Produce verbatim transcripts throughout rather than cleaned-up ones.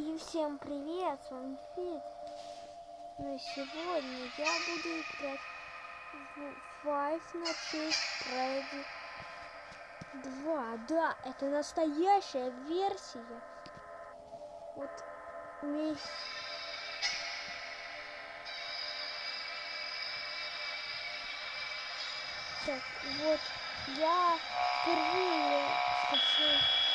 И всем привет, с вами Фит. Но сегодня я буду играть в Five Nights at Freddy два. Да, это настоящая версия. Вот мне... Так, вот я впервые скачал.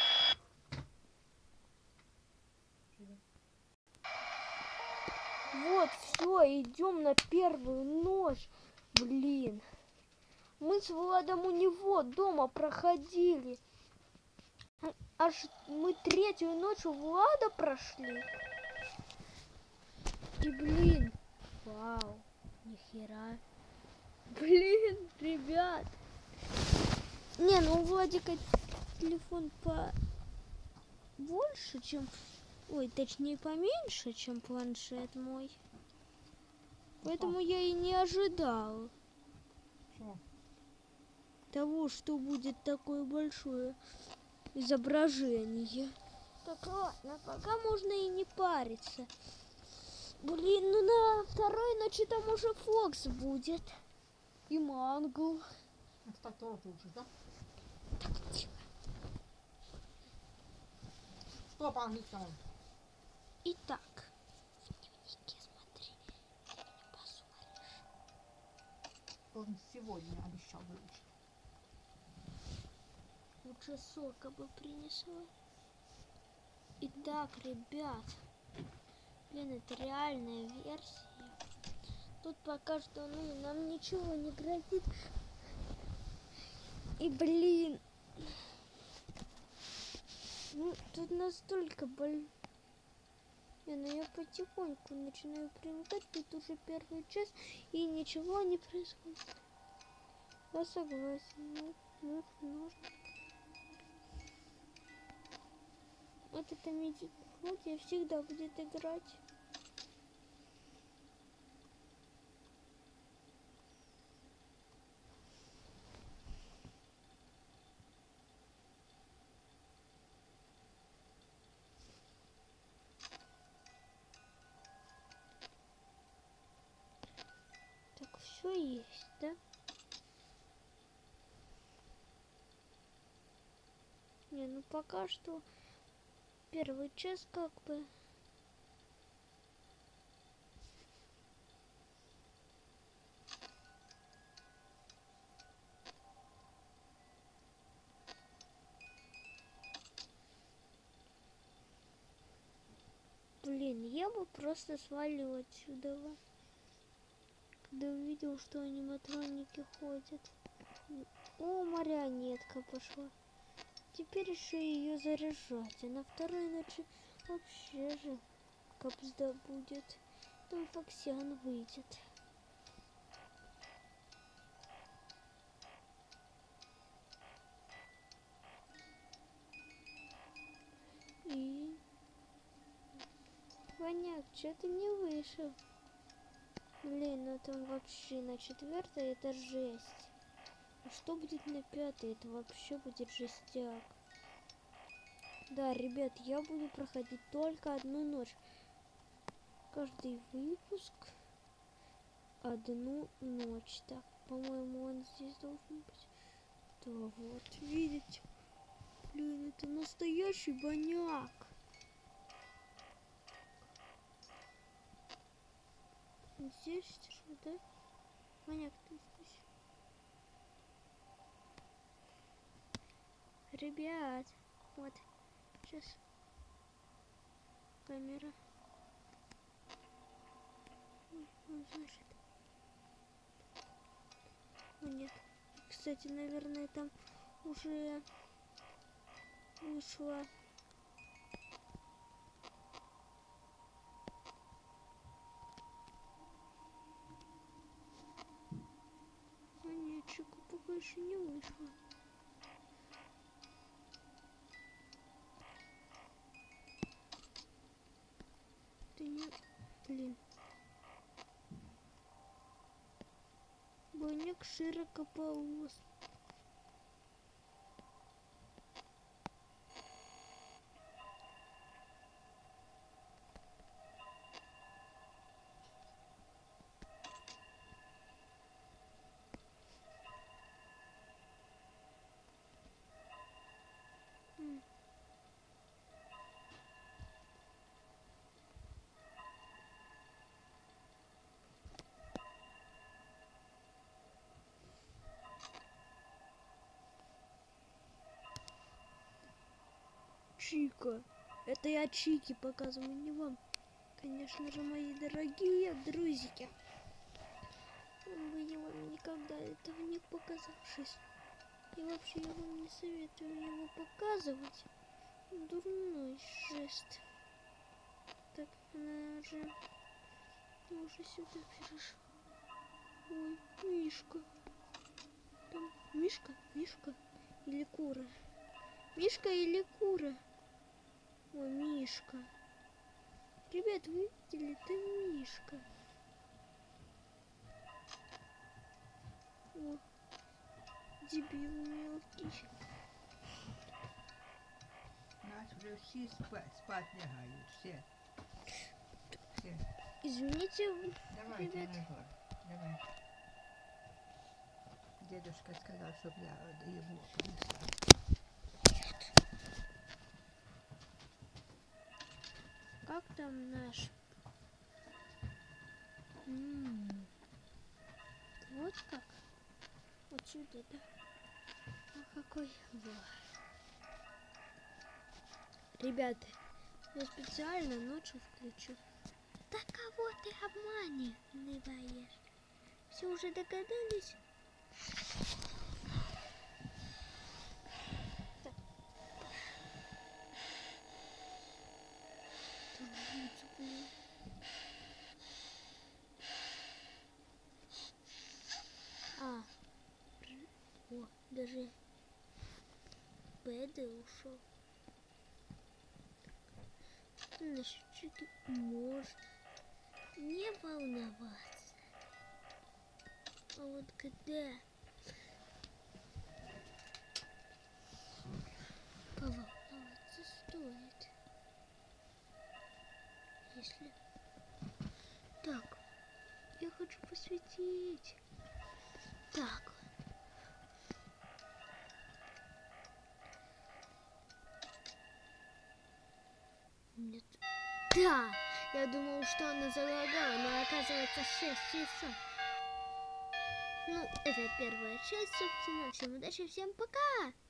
Вот, все, идем на первую ночь. Блин. Мы с Владом у него дома проходили. Аж мы третью ночь у Влада прошли. И блин. Вау. Нихера. Блин, ребят. Не, ну у Владика телефон по больше, чем... Ой, точнее поменьше, чем планшет мой. Поэтому я и не ожидал. Что? Того, что будет такое большое изображение. Так, ладно, пока можно и не париться. Блин, ну на второй ночи там уже Фокс будет. И Мангл. Это так тоже лучше, да? Так, тихо. Что по-английскому? Итак, в дневнике смотри, ты меня поссоришь. Он сегодня обещал выучить. Лучше сока бы принесла. Итак, ребят, блин, это реальная версия. Тут пока что, ну, нам ничего не грозит. И, блин, ну, тут настолько боль. Не, ну я потихоньку начинаю привыкать. Тут уже первый час, и ничего не происходит. Я согласен. Ну, ну, нужно. Вот эта мелодия всегда будет играть. Так, все есть, да? Не, ну пока что первый час как бы. Блин, я бы просто свалил отсюда, когда увидел, что аниматроники ходят. О, марионетка пошла. Теперь еще ее заряжать. А на второй ночи вообще же капсда будет. Там Фоксиан выйдет. И... Ваняк, что ты не вышел? Блин, ну там вообще на четвертой это жесть. А что будет на пятой? Это вообще будет жестяк. Да, ребят, я буду проходить только одну ночь. Каждый выпуск одну ночь. Так, по-моему, он здесь должен быть. Да, вот, видите? Блин, это настоящий баняк. Здесь что, да? Баняк, ты здесь? Ребят, вот, сейчас камера. Он, значит. О, нет. Кстати, наверное, там уже вышла. А нет, Чику пока еще не вышла. Ты не... Блин. Баняк широкополос. Чика. Это я Чики показываю, не вам. Конечно же, мои дорогие друзья. Бы я вам никогда этого не показавшись. И вообще я вам не советую его показывать. Дурной жест. Так, она же уже сюда перешла. Ой, Мишка. Там Мишка, Мишка или кура? Мишка или кура? Ой, Мишка. Ребят, вы видели? Это Мишка. О, дебил мелкий. Нас уже все спать, спать лягают, все. Все. Извините, Давайте, ребят. Егор, давай. Дедушка сказал, чтобы я его понесла. Как там наш? М-м. Вот как? Вот сюда, да? А какой? Вот. Ребята, я специально ночью включу. Да кого ты обманываешь? Все уже догадались? Так. А, о, даже Бэда ушел. Насчет Чики может не волноваться. А вот когда поволноваться стоит. Если так, я хочу посветить. Так. Нет. Да, я думал, что она залагала, но оказывается шесть часов. Ну, это первая часть, собственно. Всем удачи, всем пока!